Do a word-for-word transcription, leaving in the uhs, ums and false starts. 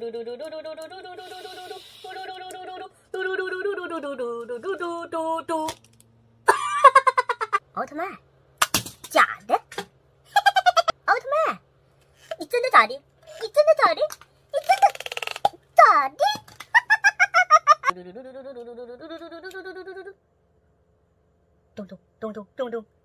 奥特曼，假的。奥特曼，你真的假的？你真的假的？你真的假的？咚咚咚咚咚咚咚咚。